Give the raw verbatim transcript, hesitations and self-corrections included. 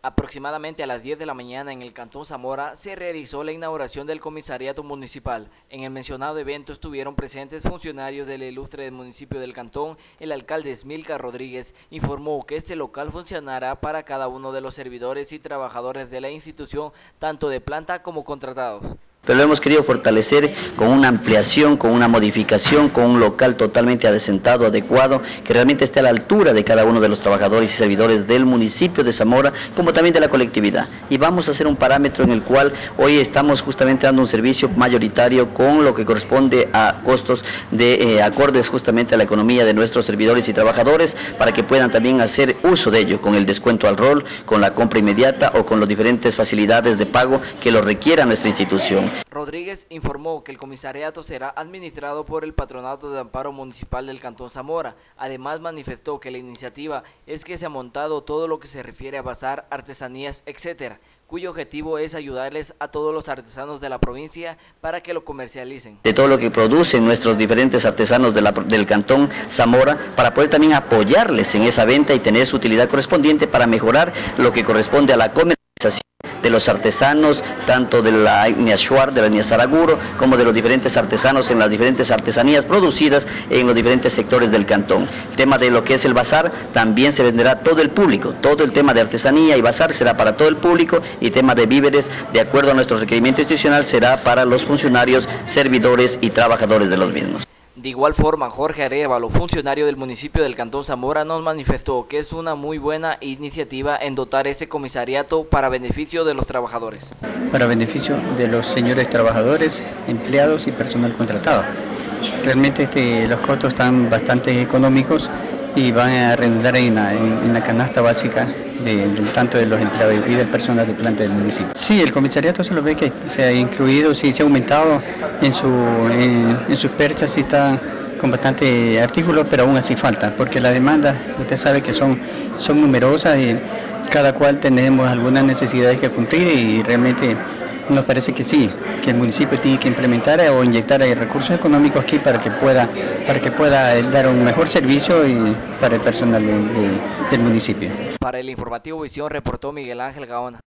Aproximadamente a las diez de la mañana en el Cantón Zamora se realizó la inauguración del comisariato municipal. En el mencionado evento estuvieron presentes funcionarios del ilustre municipio del Cantón. El alcalde Esmilcar Rodríguez informó que este local funcionará para cada uno de los servidores y trabajadores de la institución, tanto de planta como contratados. Pero lo hemos querido fortalecer con una ampliación, con una modificación, con un local totalmente adecentado, adecuado, que realmente esté a la altura de cada uno de los trabajadores y servidores del municipio de Zamora, como también de la colectividad. Y vamos a hacer un parámetro en el cual hoy estamos justamente dando un servicio mayoritario con lo que corresponde a costos de eh, acordes justamente a la economía de nuestros servidores y trabajadores, para que puedan también hacer uso de ello, con el descuento al rol, con la compra inmediata o con las diferentes facilidades de pago que lo requiera nuestra institución. Rodríguez informó que el comisariato será administrado por el Patronato de Amparo Municipal del Cantón Zamora. Además manifestó que la iniciativa es que se ha montado todo lo que se refiere a bazar, artesanías, etcétera, cuyo objetivo es ayudarles a todos los artesanos de la provincia para que lo comercialicen. De todo lo que producen nuestros diferentes artesanos de la, del Cantón Zamora, para poder también apoyarles en esa venta y tener su utilidad correspondiente para mejorar lo que corresponde a la comercialización de los artesanos, tanto de la etnia Shuar, de la etnia Saraguro, como de los diferentes artesanos en las diferentes artesanías producidas en los diferentes sectores del cantón. El tema de lo que es el bazar, también se venderá todo el público, todo el tema de artesanía y bazar será para todo el público, y tema de víveres, de acuerdo a nuestro requerimiento institucional, será para los funcionarios, servidores y trabajadores de los mismos. De igual forma, Jorge Arévalo, funcionario del municipio del Cantón Zamora, nos manifestó que es una muy buena iniciativa en dotar este comisariato para beneficio de los trabajadores. Para beneficio de los señores trabajadores, empleados y personal contratado. Realmente este, los costos están bastante económicos y van a redundar en la, en, en la canasta básica de, de, tanto de los empleados y del personal de planta del municipio. Sí, el comisariato se lo ve que se ha incluido, sí, se ha aumentado en, su, en, en sus perchas, sí está con bastante artículos, pero aún así falta, porque las demandas, usted sabe que son, son numerosas y cada cual tenemos algunas necesidades que cumplir, y realmente nos parece que sí, que el municipio tiene que implementar o inyectar recursos económicos aquí para que pueda, para que pueda dar un mejor servicio y para el personal de, de, del municipio. Para el informativo Visión reportó Miguel Ángel Gaona.